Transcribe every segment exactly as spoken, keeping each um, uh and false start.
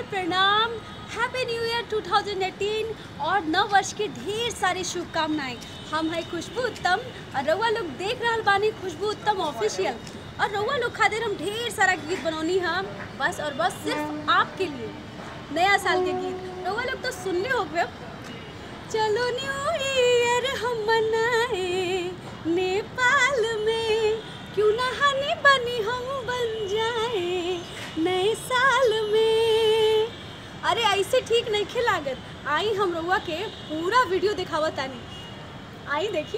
प्रणाम। Happy new year दो हज़ार अठारह और नव वर्ष की ढेर सारी शुभकामनाएं। हम है खुशबू उत्तम और रउआ लोग देख रहा बानी खुशबू उत्तम ऑफिशियल। और रउआ लोग खातिर हम ढेर सारा गीत बनौनी हम बस और बस सिर्फ आपके लिए नया साल के गीत। रउआ लोग तो सुनले होगे। चलो न्यू ईयर हम मनाए नेपाल में, क्यों ना हनी बनी हम बन जाए नए साल में। अरे ऐसे ठीक नहीं खिलागत। आई हम रउआ के पूरा वीडियो दिखावा तानी, आई देखी।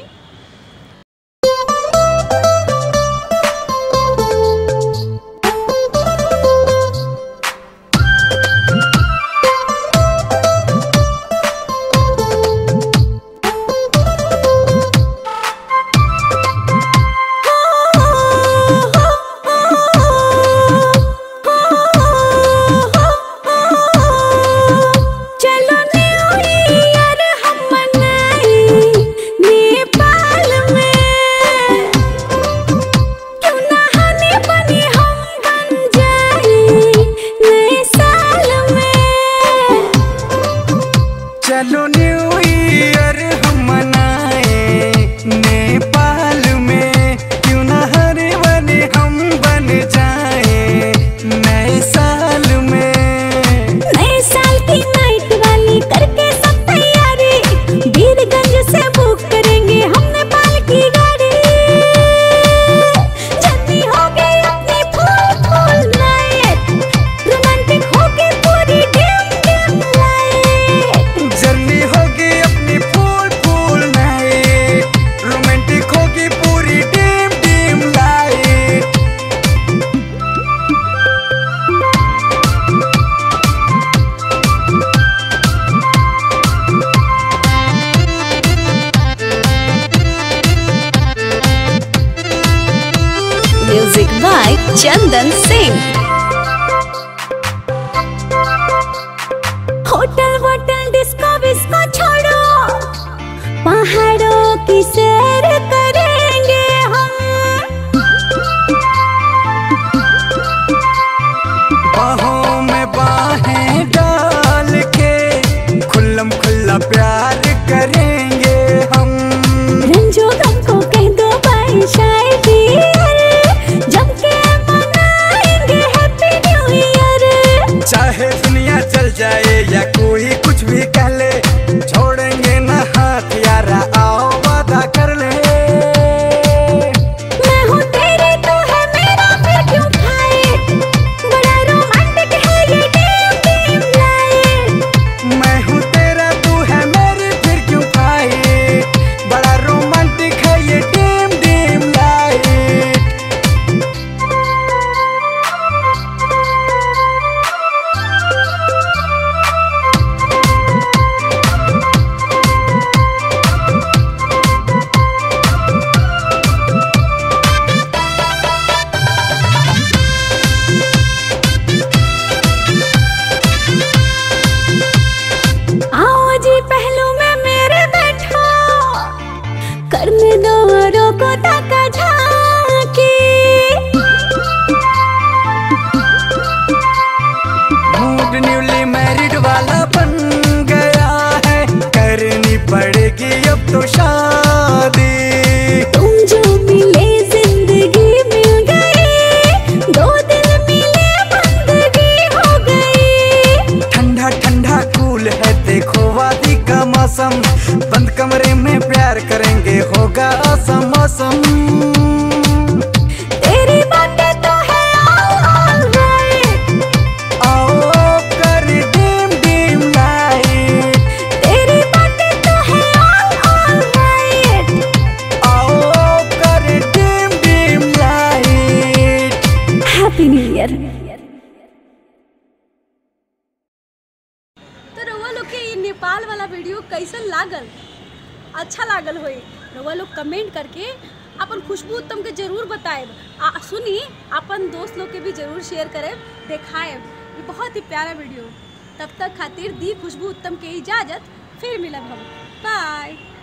चलो न्यू ईयर हम मनाए नेपाल में, क्यों ना हर बने हम बन जाए नए साल में। नए साल की नाइट वाली करके सब तैयारी, वीरगंज से बुक करेंगे हम नेपाल की गाड़ी। जल्दी हो गई अपनी फुल फुल नाइट, रोमांटिक हो गई पूरी डिम डिम लाइट। जर्नी होगी अपनी फुल फुल नाइट, रोमांटिक होगी पूरी dim dim light. Music by Chandan Singh. Hotel वोटल डिस्को विस्को छोड़ो, पहाड़ों की सैर करेंगे हम। बाहों में बाहें डाल के खुल्लम खुल्ला प्यार करेंगे हम। रंजो हमको कह दो बाय शाय डियर, जम के मनाएंगे हैप्पी न्यू ईयर। चाहे दुनिया चल जाए या कोई कुछ भी कह ले, छोड़ेंगे ना हाथ यारा, आओ वादा कर ले। मैं हूँ तेरे तो है मेरा फिर क्यों फाइट, बड़ा रोमांटिक है ये डिम डिम लाइट। मैं हूँ तेरा तू है मेरी फिर क्यों फाइट, बड़ा रोमांटिक है ये डिम डिम लाइट। आओ जी पहलू में मेरे बैठो, करने दो औरों को धक्का झांकी। मूड न्यूली मैरिड वाला बन गया है, करनी पड़ेगी अब तो शादी। तुम जो मिले जिंदगी मिल गई, दो दिल मिले बंदगी हो गई। ठंडा ठंडा कूल है देखो वादी का मौसम, बंद कमरे में प्यार करेंगे होगा आसम मौसम। तेरी बातें तो है all alright, आओ कर डिम डिम लाइट। तेरी बातें तो है all alright। आओ कर dim dim light. Happy new year. तो रउआ लोग के ये नेपाल वाला वीडियो कैसन लागल? अच्छा लागल होई रउआ लोग कमेंट करके अपन खुशबू उत्तम के जरूर बताएब। आ सुनी अपन दोस्त लोग के भी जरूर शेयर करेब, देखाएब। ये बहुत ही प्यारा वीडियो। तब तक खातिर दी खुशबू उत्तम के इजाज़त, फिर मिलब हम। बाय।